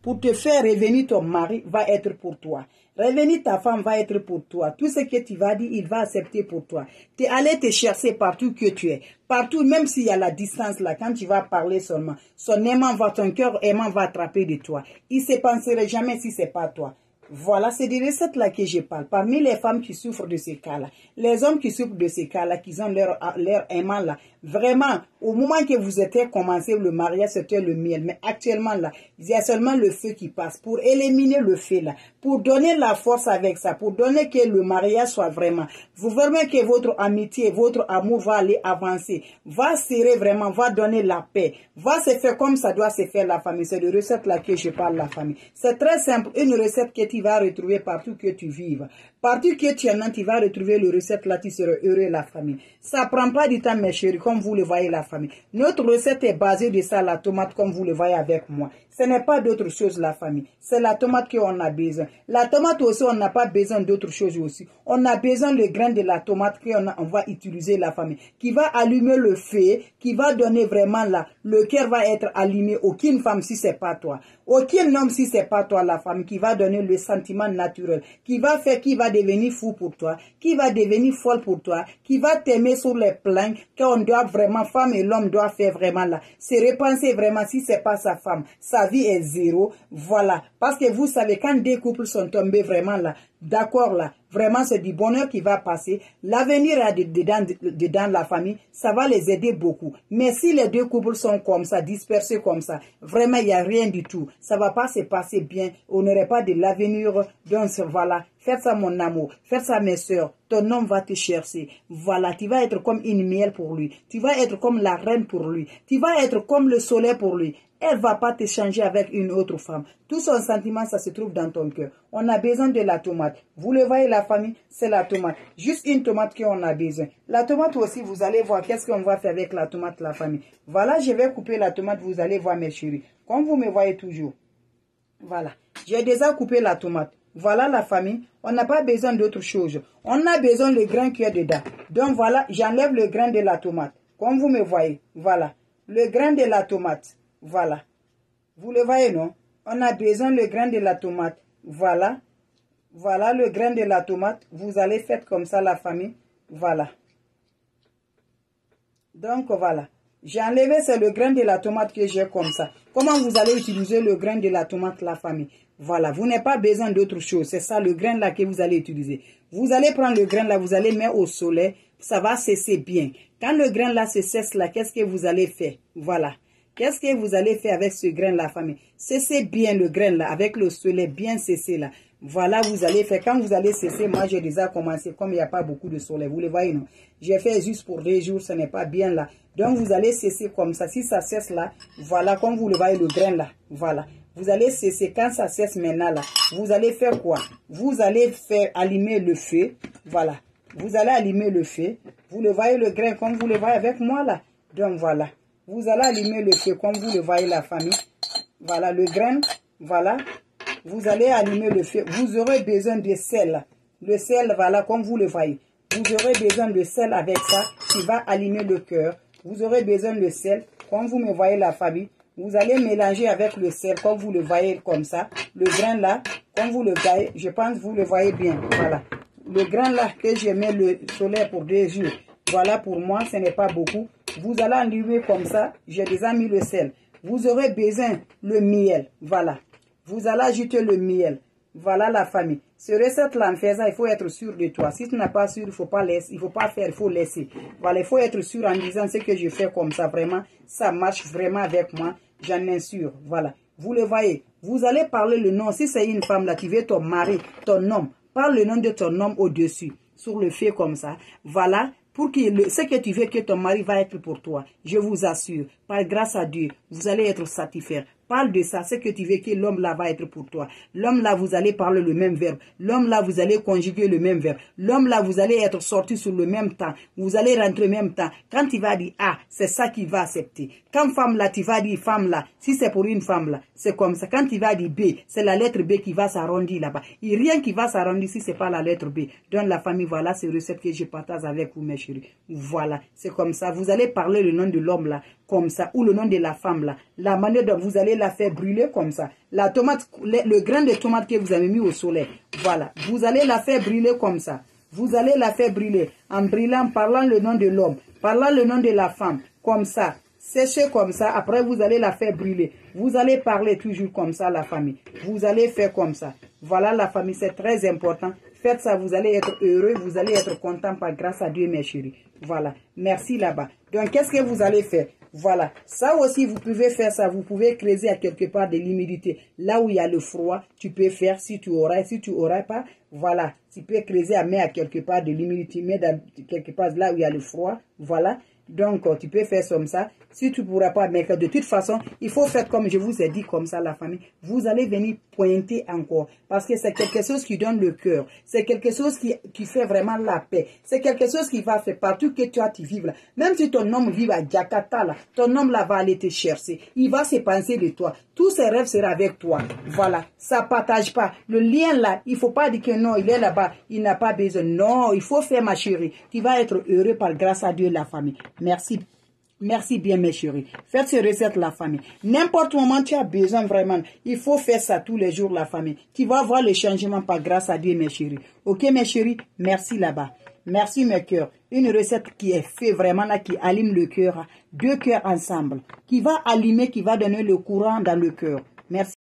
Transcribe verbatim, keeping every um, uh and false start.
pour te faire revenir ton mari va être pour toi. Revenir ta femme va être pour toi. Tout ce que tu vas dire, il va accepter pour toi. Tu es allé te chercher partout que tu es. Partout, même s'il y a la distance là, quand tu vas parler seulement, son aimant va, ton cœur aimant va attraper de toi. Il ne se penserait jamais si ce n'est pas toi. Voilà, c'est des recettes là que je parle. Parmi les femmes qui souffrent de ces cas-là, les hommes qui souffrent de ces cas-là, qui ont leur, leur aimant là, vraiment, au moment que vous étiez commencé le mariage, c'était le miel. Mais actuellement là, il y a seulement le feu qui passe pour éliminer le feu là, pour donner la force avec ça, pour donner que le mariage soit vraiment. Vous verrez que votre amitié, votre amour va aller avancer, va serrer vraiment, va donner la paix, va se faire comme ça doit se faire la famille. C'est de recettes là que je parle la famille. C'est très simple, une recette que tu vas retrouver partout que tu vives. Partout que tu en as, tu vas retrouver le recette là, tu seras heureux la famille. Ça prend pas du temps mes chéris, comme vous le voyez la famille. Notre recette est basée de ça, la tomate, comme vous le voyez avec moi. Ce n'est pas d'autre chose la famille. C'est la tomate qu'on a besoin. La tomate aussi, on n'a pas besoin d'autre chose aussi. On a besoin le grain de la tomate qu'on on va utiliser la famille. Qui va allumer le feu, qui va donner vraiment là. Le cœur va être allumé. Aucune femme si c'est pas toi. Aucun homme si c'est pas toi la famille. Qui va donner le sentiment naturel. Qui va faire, qui va devenir fou pour toi. Qui va devenir folle pour toi. Qui va t'aimer sur les plans. Qu'on doit vraiment, femme et l'homme doit faire vraiment là. Se repenser vraiment si c'est pas sa femme. Sa vie est zéro. Voilà. Parce que vous savez, quand deux couples sont tombés vraiment là, d'accord là, vraiment c'est du bonheur qui va passer. L'avenir est dedans, dedans la famille, ça va les aider beaucoup. Mais si les deux couples sont comme ça, dispersés comme ça, vraiment il n'y a rien du tout. Ça ne va pas se passer bien. On n'aurait pas de l'avenir. Donc voilà. Faites ça mon amour. Faites ça mes soeurs. Ton homme va te chercher. Voilà. Tu vas être comme une miel pour lui. Tu vas être comme la reine pour lui. Tu vas être comme le soleil pour lui. Elle ne va pas te changer avec une autre femme. Tout son sentiment, ça se trouve dans ton cœur. On a besoin de la tomate. Vous le voyez, la famille, c'est la tomate. Juste une tomate qu'on a besoin. La tomate aussi, vous allez voir qu'est-ce qu'on va faire avec la tomate, la famille. Voilà, je vais couper la tomate, vous allez voir mes chéris. Comme vous me voyez toujours. Voilà. J'ai déjà coupé la tomate. Voilà la famille. On n'a pas besoin d'autre chose. On a besoin le grain qui est dedans. Donc voilà, j'enlève le grain de la tomate. Comme vous me voyez. Voilà. Le grain de la tomate. Voilà. Vous le voyez, non? On a besoin le grain de la tomate. Voilà. Voilà le grain de la tomate. Vous allez faire comme ça, la famille. Voilà. Donc, voilà. J'ai enlevé, c'est le grain de la tomate que j'ai comme ça. Comment vous allez utiliser le grain de la tomate, la famille? Voilà. Vous n'avez pas besoin d'autre chose. C'est ça, le grain là que vous allez utiliser. Vous allez prendre le grain là, vous allez mettre au soleil. Ça va cesser bien. Quand le grain là se cesse là, qu'est-ce que vous allez faire? Voilà. Qu'est-ce que vous allez faire avec ce grain là, famille? Cessez bien le grain là, avec le soleil bien cessé là. Voilà, vous allez faire. Quand vous allez cesser, moi j'ai déjà commencé, comme il n'y a pas beaucoup de soleil, vous le voyez, non? J'ai fait juste pour deux jours, ce n'est pas bien là. Donc vous allez cesser comme ça. Si ça cesse là, voilà, comme vous le voyez, le grain là, voilà. Vous allez cesser. Quand ça cesse maintenant là, vous allez faire quoi? Vous allez faire allumer le feu, voilà. Vous allez allumer le feu. Vous le voyez, le grain, comme vous le voyez avec moi là. Donc voilà. Vous allez allumer le feu comme vous le voyez la famille. Voilà le grain. Voilà. Vous allez allumer le feu. Vous aurez besoin de sel. Le sel, voilà, comme vous le voyez. Vous aurez besoin de sel avec ça qui va allumer le cœur. Vous aurez besoin de sel. Comme vous me voyez la famille. Vous allez mélanger avec le sel comme vous le voyez comme ça. Le grain là, comme vous le voyez, je pense que vous le voyez bien. Voilà. Le grain là que je mets le soleil pour deux jours. Voilà pour moi, ce n'est pas beaucoup. Vous allez allumer comme ça. J'ai déjà mis le sel. Vous aurez besoin le miel. Voilà. Vous allez ajouter le miel. Voilà la famille. Ce recette-là, en faisant, il faut être sûr de toi. Si tu n'es pas sûr, il ne faut pas laisser. Il faut pas faire, il faut laisser. Voilà, il faut être sûr en disant ce que je fais comme ça. Vraiment, ça marche vraiment avec moi. J'en ai sûr. Voilà. Vous le voyez. Vous allez parler le nom. Si c'est une femme là, tu veux ton mari, ton homme. Parle le nom de ton homme au-dessus. Sur le feu comme ça. Voilà. Pour que le, ce que tu veux que ton mari va être pour toi, je vous assure, par grâce à Dieu, vous allez être satisfait. Parle de ça, ce que tu veux que l'homme là va être pour toi. L'homme là, vous allez parler le même verbe. L'homme là, vous allez conjuguer le même verbe. L'homme là, vous allez être sorti sur le même temps. Vous allez rentrer même temps. Quand tu vas dire A, c'est ça qu'il va accepter. Quand femme là, tu vas dire femme là. Si c'est pour une femme là, c'est comme ça. Quand tu vas dire B, c'est la lettre B qui va s'arrondir là-bas. Il n'y a rien qui va s'arrondir si c'est pas la lettre B. Dans la famille, voilà, c'est le recette que je partage avec vous, mes chéris. Voilà, c'est comme ça. Vous allez parler le nom de l'homme là. comme ça, ou le nom de la femme là, la manière dont vous allez la faire brûler comme ça, la tomate, le, le grain de tomate que vous avez mis au soleil, voilà, vous allez la faire brûler comme ça, vous allez la faire brûler en brûlant, parlant le nom de l'homme, parlant le nom de la femme, comme ça, séchez comme ça, après vous allez la faire brûler, vous allez parler toujours comme ça la famille, vous allez faire comme ça, voilà la famille, c'est très important. Faites ça, vous allez être heureux, vous allez être content par grâce à Dieu, mes chéris. Voilà, merci là-bas. Donc, qu'est-ce que vous allez faire? Voilà, ça aussi, vous pouvez faire ça. Vous pouvez creuser à quelque part de l'humidité. Là où il y a le froid, tu peux faire si tu auras, si tu auras pas. Voilà, tu peux creuser à mettre à quelque part de l'humidité, mettre quelque part là où il y a le froid. Voilà. Donc, tu peux faire comme ça. Si tu ne pourras pas, mais de toute façon, il faut faire comme je vous ai dit, comme ça, la famille. Vous allez venir pointer encore. Parce que c'est quelque chose qui donne le cœur. C'est quelque chose qui, qui fait vraiment la paix. C'est quelque chose qui va faire partout que toi, tu vives là. Même si ton homme vit à Jakarta, là, ton homme là va aller te chercher. Il va se penser de toi. Tous ses rêves seront avec toi. Voilà. Ça ne partage pas. Le lien là, il ne faut pas dire que non, il est là-bas. Il n'a pas besoin. Non, il faut faire, ma chérie. Tu vas être heureux par grâce à Dieu, la famille. Merci. Merci bien, mes chéris. Faites ces recettes, la famille. N'importe moment, tu as besoin vraiment. Il faut faire ça tous les jours, la famille. Tu vas voir le changement par grâce à Dieu, mes chéris. Ok, mes chéris? Merci là-bas. Merci, mes cœurs. Une recette qui est faite vraiment là, qui allume le cœur. Deux cœurs ensemble. Qui va allumer, qui va donner le courant dans le cœur. Merci.